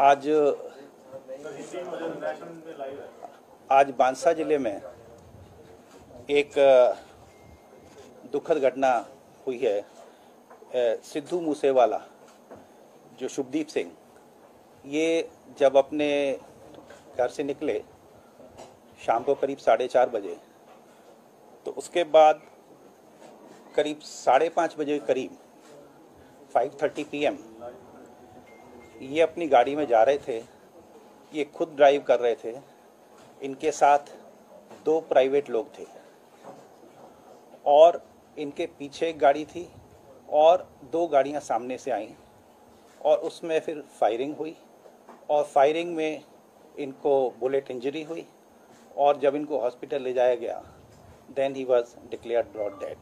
आज बांसा जिले में एक दुखद घटना हुई है। सिद्धू मूसेवाला जो शुभदीप सिंह, ये जब अपने घर से निकले शाम को करीब 4:30 बजे, तो उसके बाद करीब 5:30 बजे करीब 5:30 PM ये अपनी गाड़ी में जा रहे थे। ये खुद ड्राइव कर रहे थे। इनके साथ 2 प्राइवेट लोग थे और इनके पीछे एक गाड़ी थी और 2 गाड़ियां सामने से आईं और उसमें फिर फायरिंग हुई और फायरिंग में इनको बुलेट इंजरी हुई और जब इनको हॉस्पिटल ले जाया गया then he was declared brought dead.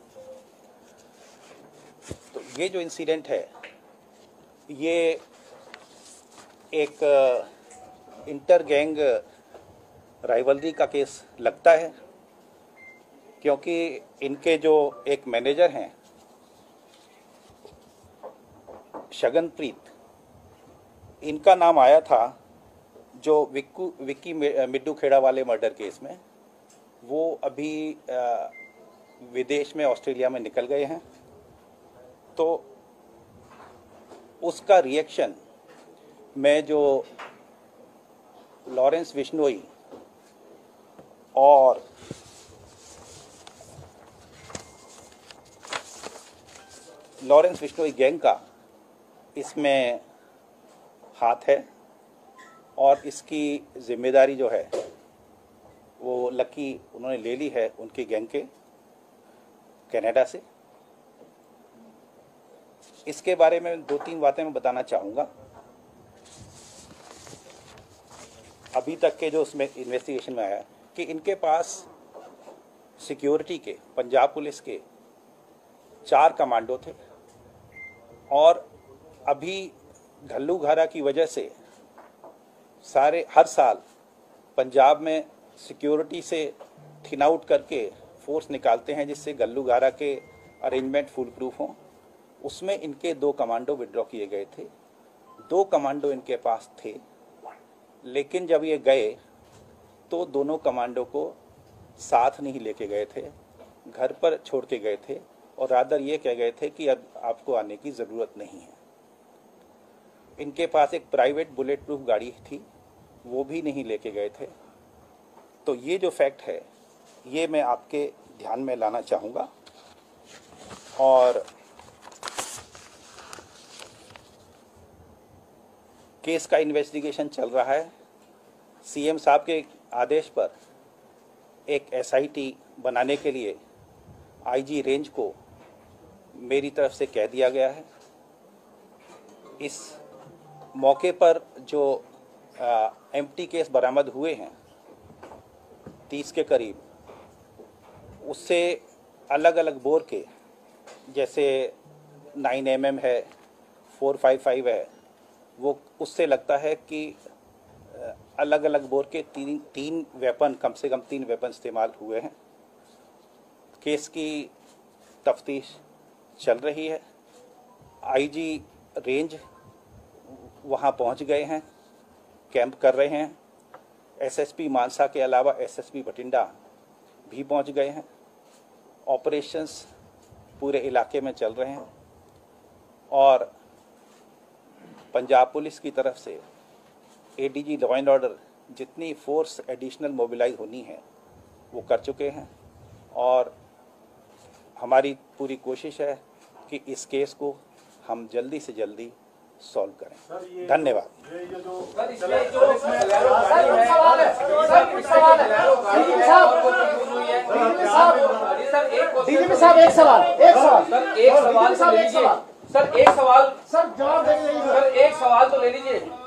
तो ये जो इंसिडेंट है ये एक इंटर गैंग राइवलरी का केस लगता है, क्योंकि इनके जो एक मैनेजर हैं शगनप्रीत, इनका नाम आया था जो विक्की मिड्डू खेड़ा वाले मर्डर केस में। वो अभी विदेश में ऑस्ट्रेलिया में निकल गए हैं। तो उसका रिएक्शन में जो लॉरेंस बिश्नोई और गैंग का इसमें हाथ है और इसकी जिम्मेदारी जो है वो लकी उन्होंने ले ली है उनकी गैंग के कनाडा से। इसके बारे में 2-3 बातें मैं बताना चाहूँगा। अभी तक के जो उसमें इन्वेस्टिगेशन में आया कि इनके पास सिक्योरिटी के, पंजाब पुलिस के 4 कमांडो थे और अभी घल्लूघारा की वजह से हर साल पंजाब में सिक्योरिटी से थिन आउट करके फोर्स निकालते हैं जिससे घल्लूघारा के अरेंजमेंट फुल प्रूफ हों। उसमें इनके 2 कमांडो विड्रॉ किए गए थे। 2 कमांडो इनके पास थे, लेकिन जब ये गए तो दोनों कमांडो को साथ नहीं लेके गए थे, घर पर छोड़ के गए थे और रादर ये कह गए थे कि अब आपको आने की ज़रूरत नहीं है। इनके पास एक प्राइवेट बुलेट प्रूफ गाड़ी थी, वो भी नहीं लेके गए थे। तो ये जो फैक्ट है ये मैं आपके ध्यान में लाना चाहूँगा। और केस का इन्वेस्टिगेशन चल रहा है। सीएम साहब के आदेश पर एक SIT बनाने के लिए IG रेंज को मेरी तरफ से कह दिया गया है। इस मौके पर जो एम्प्टी केस बरामद हुए हैं 30 के करीब, उससे अलग अलग बोर के, जैसे 9mm है, 455 है, वो उससे लगता है कि अलग अलग बोर के 3 वेपन, कम से कम 3 वेपन इस्तेमाल हुए हैं। केस की तफ्तीश चल रही है। IG रेंज वहाँ पहुँच गए हैं, कैंप कर रहे हैं। SSP मानसा के अलावा SSP बठिंडा भी पहुँच गए हैं। ऑपरेशंस पूरे इलाके में चल रहे हैं और पंजाब पुलिस की तरफ से ADG लॉ एंड ऑर्डर जितनी फोर्स एडिशनल मोबिलाइज होनी है वो कर चुके हैं और हमारी पूरी कोशिश है कि इस केस को हम जल्दी से जल्दी सॉल्व करें। धन्यवाद। डीजीपी साहब एक सवाल सर, एक सवाल तो ले लीजिए।